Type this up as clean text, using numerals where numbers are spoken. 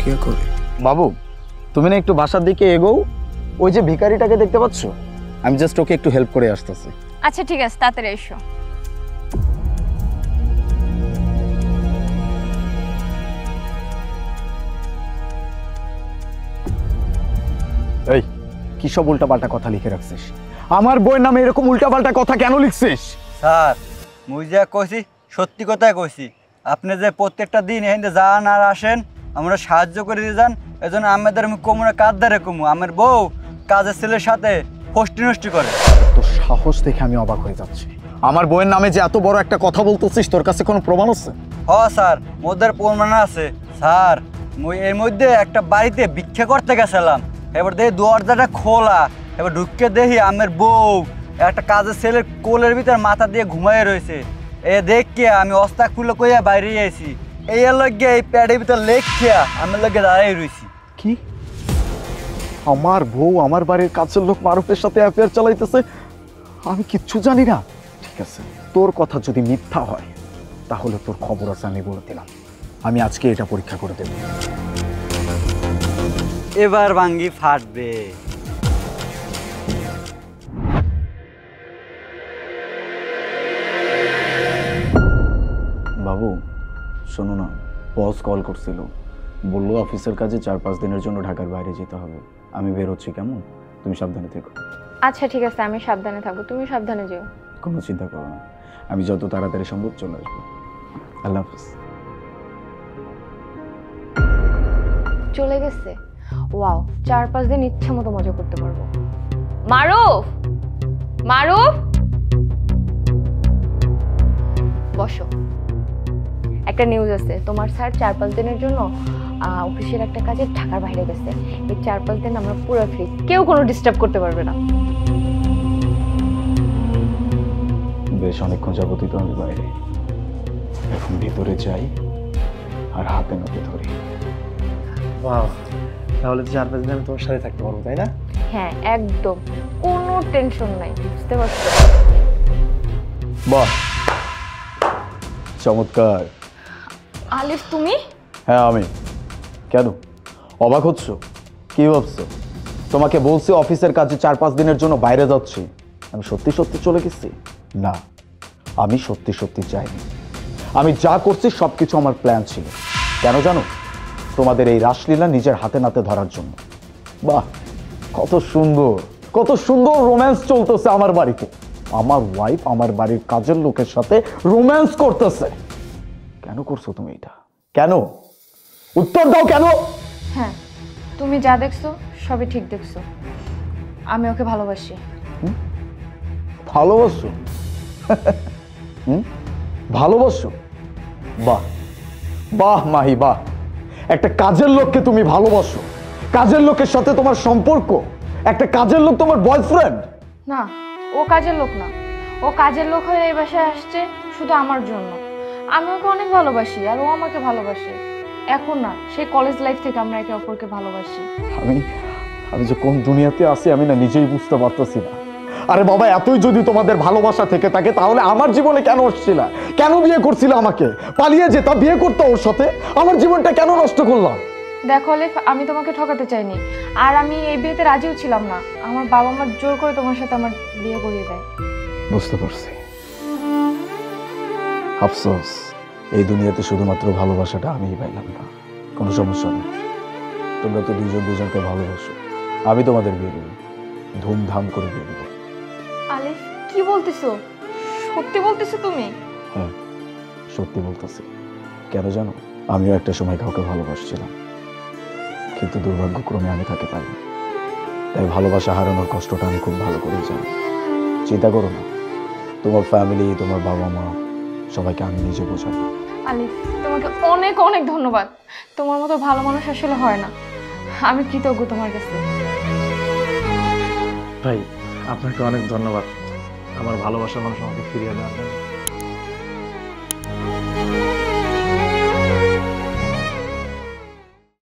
ভিক্ষা করে? বাবু তুমি না একটু বাসার দিকে এগোও, ওই যে ভিখারিটাকে দেখতে পাচ্ছ, আমি জাস্ট ওকে একটু হেল্প করে আসতেছি। আচ্ছা ঠিক আছে, তাড়াতাড়ি এসো। এই কি সব উল্টাপাল্টা কথা লিখে রাখছিস? আমার বইয়ের নামে এরকম উল্টাপাল্টা কথা কেন লিখছিস? স্যার মুই যা কইছি সত্যি কথাই কইছি। আপনি যে প্রত্যেকটা দিন এখানে যান আর আসেন, আমরা সাহায্য করে দিয়ে যান, এজন্য আমাদের আমি কমুনা কাজ ধারে কমু। আমার বউ কাজের ছেলের সাথে ফষ্টি নষ্টি করে। তো সাহস দেখে আমি অবাক হয়ে যাচ্ছি। আমার বইয়ের নামে যে এত বড় একটা কথা বলতেছিস, তোর কাছে কোনো প্রমাণ আছে? স্যার মোদের প্রমাণ আছে স্যার। মুই এর মধ্যে একটা বাড়িতে ভিক্ষা করতে গেছিলাম, এবার দেখি দরজাটা খোলা, এবার ঢুকে দেখি আমার বউ একটা কাজের ছেলের কোলের ভিতর মাথা দিয়ে ঘুমাই রয়েছে। এ দেখে আমি অস্তাকুল কইয়া বাইরে আইছি, এই লগে এই প্যাডের ভিতর লেখিয়া আমার লগে দাঁড়াই রয়েছি। কি আমার বউ আমার বাড়ির কাছের লোক মারুফের সাথে অ্যাফেয়ার চালাইতেছে, আমি কিচ্ছু জানি না? ঠিক আছে, তোর কথা যদি মিথ্যা হয় তাহলে তোর খবর আছে, আমি বলে দিলাম। আমি আজকে এটা পরীক্ষা করে দেব। এবার ভাঙ্গি ফাটবে। বাবু শোনো না, বস কল করছিল, বললো অফিসের কাজে 4-5 দিনের জন্য ঢাকার বাইরে যেতে হবে। আমি বেরোচ্ছি, কেমন? তুমি সাবধানে থেকো। আচ্ছা ঠিক আছে, আমি সাবধানে থাকবো, তুমি সাবধানে যেও। কোনো চিন্তা করো না, আমি যত তাড়াতাড়ি সম্ভব চলে আসবো। আল্লাহ হাফিজ। চলে গেছে? ওয়াও, 4-5 দিন ইচ্ছা মতো মজা করতে পারবো। মারুফ, মারুফ বসো। একটা নিউজ আছে, তোমার স্যার 4-5 দিনের জন্য অফিসের একটা কাজে ঢাকার বাইরে গেছে। এই 4-5 দিন আমরা পুরো ফ্রি, কেউ কোনো ডিস্টার্ব করতে পারবে না। বেশ অনেকক্ষণ যাবতই তো আমি বাইরে, এখন ভিতরে যাই আর হাতে নাতে ধরি। ওয়াও, তাহলে 4-5 দিন আমি তোমার সাথে থাকতে পারবো, তাই না? হ্যাঁ একদম, কোনো টেনশন নাই, বুঝতে পারছো? বাহ, চমৎকার। আলিফ তুমি? হ্যাঁ আমি। কেন অবাক হচ্ছ? কি ভাবছো? তোমাকে বলছি অফিসের কাজে 4-5 দিনের জন্য বাইরে যাচ্ছি, আমি সত্যি সত্যি চলে গেছি? না, আমি সত্যি সত্যি যাইনি। আমি যা করছি সবকিছু আমার প্ল্যান ছিল। কেন জানো? তোমাদের এই রাসলীলা নিজের হাতে নাতে ধরার জন্য। বাহ, কত সুন্দর, কত সুন্দর রোম্যান্স চলতেছে আমার বাড়িতে। আমার ওয়াইফ আমার বাড়ির কাজের লোকের সাথে রোম্যান্স করতেছে। কেন করছো তুমি এটা? কেন? উত্তর দাও, কেন? হ্যাঁ, তুমি যা দেখছো সবই ঠিক দেখছো, আমি ওকে ভালোবাসি। ভালোবাসো? ভালোবাসো? বাহ বাহ মাহি, বাহ। একটা কাজের লোককে তুমি ভালোবাসো, কাজের লোকের সাথে তোমার সম্পর্ক, একটা কাজের লোক তোমার বয়ফ্রেন্ড? না, ও কাজের লোক না, ও কাজের লোক হয়ে এই বাসায় আসছে শুধু আমার জন্য। আমি ওকে অনেক ভালোবাসি আর ও আমাকে ভালোবাসে। এখন না, সেই কলেজ লাইফ থেকে আমরা একে অপরকে ভালোবাসি। আমি যে কোন দুনিয়াতে আছি আমি না নিজেই বুঝতে পারতেছি না। আরে বাবা, এতই যদি তোমাদের ভালোবাসা থেকে থাকে তাহলে আমার জীবনে কেন আসছিল? কেন বিয়ে করছিল আমাকে? পালিয়ে যেতাম, বিয়ে করতাম ওর সাথে। আমার জীবনটা কেন নষ্ট করলাম? দেখো আলিফ, আমি তোমাকে ঠকাতে চাইনি, আর আমি এই বিয়েতে রাজিও ছিলাম না। আমার বাবা মা জোর করে তোমার সাথে আমার বিয়ে করিয়ে দেয়। বুঝতে পারছি। আফসোস, এই দুনিয়াতে শুধুমাত্র ভালোবাসাটা আমিই পাইলাম না। কোনো সমস্যা নেই, তোমরা তো দুজন দুজনকে ভালোবাসো। আমি তোমাদের বিয়ে দেবো, ধুমধাম করে বিয়ে দেবো। আলিফ কি বলতেছো? সত্যি বলতেছো তুমি? হ্যাঁ সত্যি বলতেছি। কেন জানো? আমিও একটা সময় কাউকে ভালোবাসছিলাম, কিন্তু দুর্ভাগ্যক্রমে আমি তাকে পাইনি। তাই ভালোবাসা হারানোর কষ্টটা আমি খুব ভালো করে জানি। চিন্তা করো না, তোমার ফ্যামিলি, তোমার বাবা মা সবাইকে আমি নিজে বোঝাবো। আলিফ তোমাকে অনেক অনেক ধন্যবাদ, তোমার মতো ভালো মানুষ আসলে হয় না। আমি কৃতজ্ঞ তোমার কাছে। ভাই আপনাকে অনেক ধন্যবাদ, আমার ভালোবাসার মানুষ আমাকে ফিরিয়ে দেওয়ার জন্য।